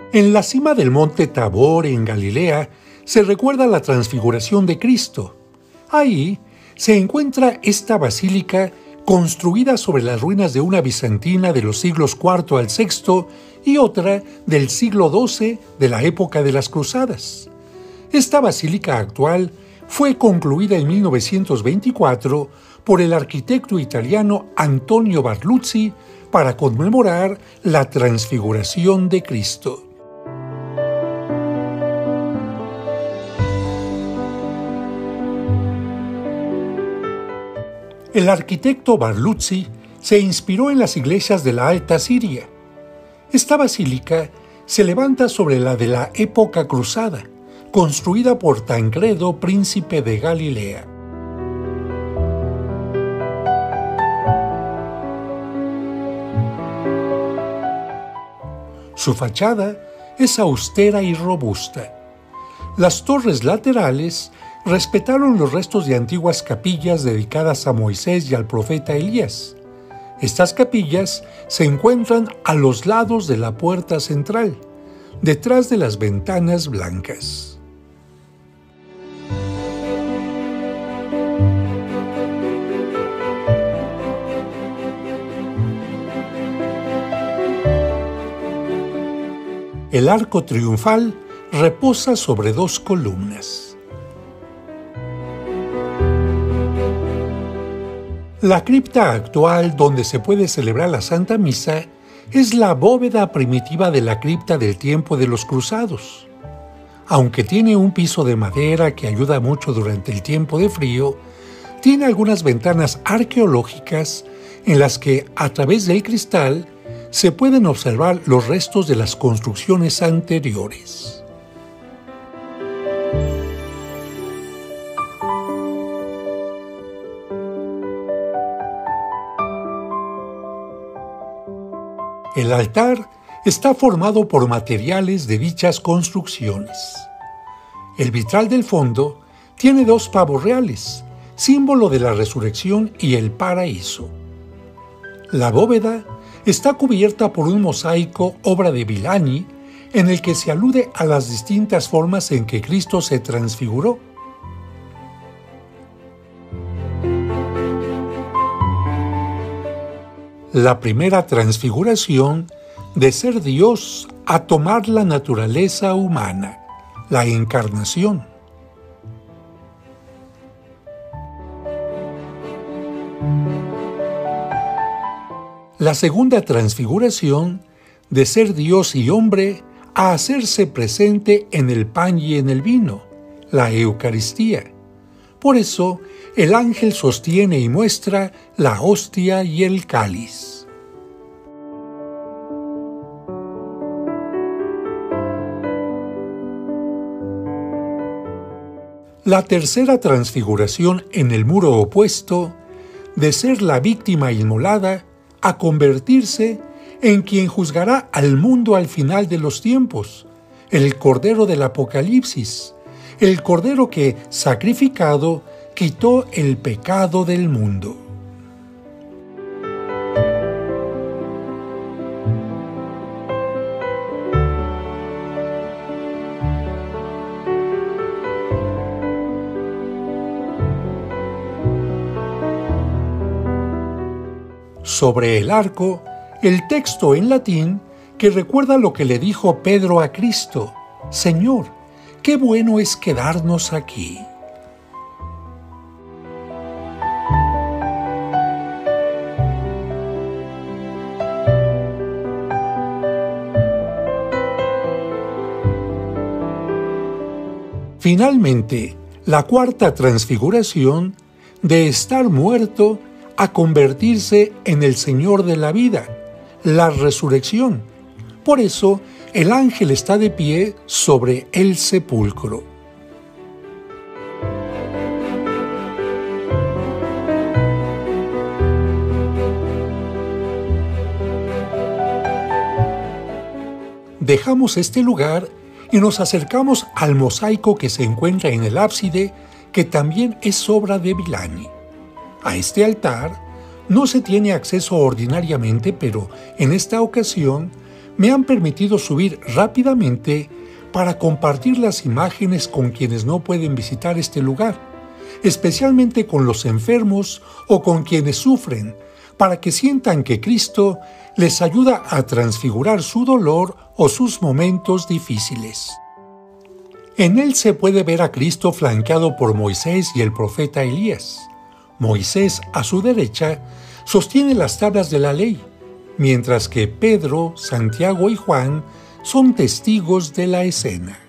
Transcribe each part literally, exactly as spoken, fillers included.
En la cima del monte Tabor, en Galilea, se recuerda la transfiguración de Cristo. Ahí se encuentra esta basílica construida sobre las ruinas de una bizantina de los siglos cuarto al sexto y otra del siglo doce de la época de las Cruzadas. Esta basílica actual fue concluida en mil novecientos veinticuatro por el arquitecto italiano Antonio Barluzzi para conmemorar la transfiguración de Cristo. El arquitecto Barluzzi se inspiró en las iglesias de la Alta Siria. Esta basílica se levanta sobre la de la época cruzada, construida por Tancredo, príncipe de Galilea. Su fachada es austera y robusta. Las torres laterales respetaron los restos de antiguas capillas dedicadas a Moisés y al profeta Elías. Estas capillas se encuentran a los lados de la puerta central, detrás de las ventanas blancas. El arco triunfal reposa sobre dos columnas. La cripta actual donde se puede celebrar la Santa Misa es la bóveda primitiva de la cripta del tiempo de los Cruzados. Aunque tiene un piso de madera que ayuda mucho durante el tiempo de frío, tiene algunas ventanas arqueológicas en las que, a través del cristal, se pueden observar los restos de las construcciones anteriores. El altar está formado por materiales de dichas construcciones. El vitral del fondo tiene dos pavos reales, símbolo de la resurrección y el paraíso. La bóveda está cubierta por un mosaico obra de Villani en el que se alude a las distintas formas en que Cristo se transfiguró. La primera transfiguración de ser Dios a tomar la naturaleza humana, la encarnación. La segunda transfiguración de ser Dios y hombre a hacerse presente en el pan y en el vino, la Eucaristía. Por eso, el ángel sostiene y muestra la hostia y el cáliz. La tercera transfiguración en el muro opuesto, de ser la víctima inmolada a convertirse en quien juzgará al mundo al final de los tiempos, el Cordero del Apocalipsis, el Cordero que, sacrificado, quitó el pecado del mundo. Sobre el arco, el texto en latín que recuerda lo que le dijo Pedro a Cristo: Señor, qué bueno es quedarnos aquí. Finalmente, la cuarta transfiguración, de estar muerto a convertirse en el Señor de la vida, la resurrección. Por eso, el ángel está de pie sobre el sepulcro. Dejamos este lugar y nos acercamos al mosaico que se encuentra en el ábside, que también es obra de Villani. A este altar no se tiene acceso ordinariamente, pero en esta ocasión me han permitido subir rápidamente para compartir las imágenes con quienes no pueden visitar este lugar, especialmente con los enfermos o con quienes sufren, para que sientan que Cristo les ayuda a transfigurar su dolor o sus momentos difíciles. En él se puede ver a Cristo flanqueado por Moisés y el profeta Elías. Moisés, a su derecha, sostiene las tablas de la ley, mientras que Pedro, Santiago y Juan son testigos de la escena.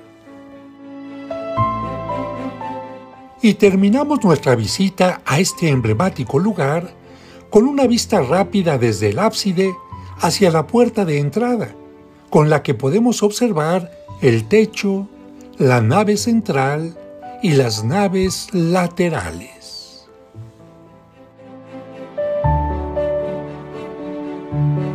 Y terminamos nuestra visita a este emblemático lugar con una vista rápida desde el ábside hacia la puerta de entrada, con la que podemos observar el techo, la nave central y las naves laterales.